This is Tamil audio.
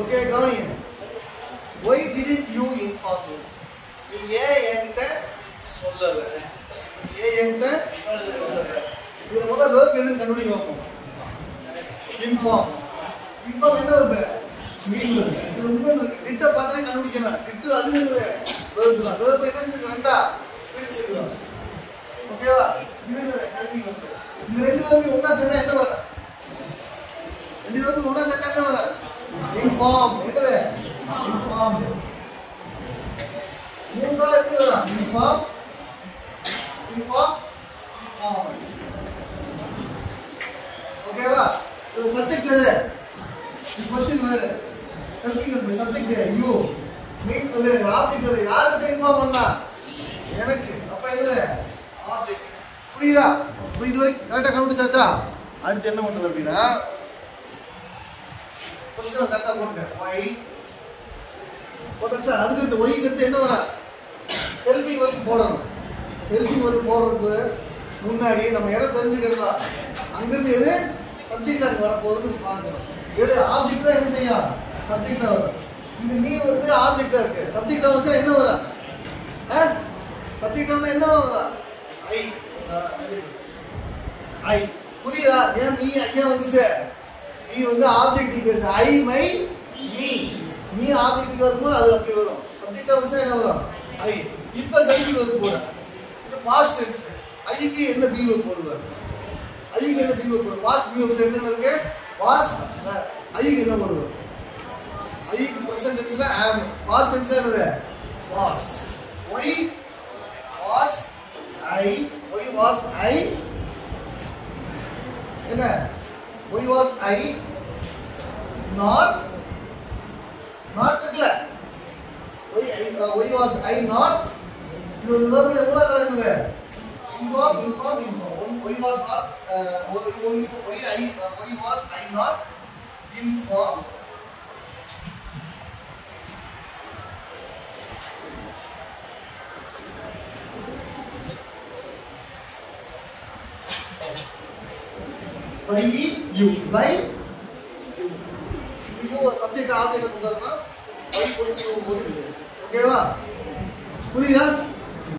ஓகே கவனிங்க. Why didn't you inform me? நீ ஏன் என்கிட்ட சொல்லல? ஏன் என்கிட்ட சொல்லல? இது முதல்ல verb எதுன்னு கண்டுபிடிக்கணும். Inform. Inform என்ன verb? மீன் verb. இது உண்மையில டிட்ட பார்த்தா கண்டுபிடிக்கணும். டிட்டு அது என்னது? verb தான். verb என்ன செஞ்சுக்கறேன்டா? பிரிச்சிருக்கோம். ஓகேவா? இது என்னது? helping verb. இந்த ரெண்டு verb ஒண்ணா சேர்ந்தா என்ன வரும்? ரெண்டு verb ஒண்ணா சேர்ந்தா என்ன வரும்? Inform. என்னது? Inform. மூன்றாவது எப்படி வரும்? Inform. Inform. Inform. ஓகேவா? இது சப்ஜெக்ட் எது? இது क्वेश्चन வேற. helping verb subject you. Mean எது? ஆப்ஜெக்ட் எது? யாருக்கு இன்ஃபார்ம் பண்ணா? எனக்கு. அப்ப என்னது? ஆப்ஜெக்ட். புரியுதா? இப்போ இது வரைக்கும் கரெக்டா கண்டுபிடிச்சாச்சா? அடுத்து என்ன பண்றது அப்படின்னா क्वेश्चन கரெக்டா போடுங்க. why போட்டா அதுக்கு அடுத்து y க்கு அடுத்து என்ன வர? helping verb போடணும். helping verb போடுறதுக்கு முன்னாடி நம்ம எதை தெரிஞ்சுக்கிறோம்? அங்க இருந்து எது சப்ஜெக்ட் அங்க வர போகுதுன்னு பார்க்கணும். எது ஆப்ஜெக்ட் தான் என்ன செய்யும்? சப்ஜெக்ட் வரும். இங்க நீ வந்து ஆப்ஜெக்ட்டா இருக்கு. சப்ஜெக்ட் வந்து என்ன வர? சப்ஜெக்ட் வந்து என்ன வர? ஐ புரியுதா? ஏன் நீ ஐயா வந்துச்சு? நீ வந்து ஆப்ஜெக்ட் பேச ஐ மை மீ. நீ ஆப்ஜெக்ட் வரும்போது அது அப்படி வரும். சப்ஜெக்ட் வந்துச்சுன்னா என்ன வரும்? ஐ. இப்ப கல்வி வருது போட. இது பாஸ்ட் டென்ஸ். ஐக்கு என்ன பி வர்ப் போடுவாங்க? ஐக்கு என்ன பி வர்ப் போடுவாங்க? பாஸ்ட் பி வர்ப் என்ன இருக்கு? வாஸ். ஐக்கு என்ன போடுவாங்க? ஐக்கு பிரசன்ட் டென்ஸ்ல am. பாஸ்ட் டென்ஸ்ல என்னது? Was. why was I? why was I? என்ன? why was I not இருக்குல? why was I not? இது ஒரு verb எவ்வளவு காலம் இருக்குது? inform. why was I not informed? by you. by you subject object கொடுத்தா by போட்டு you போட்டு ஓகேவா? புரியுதா?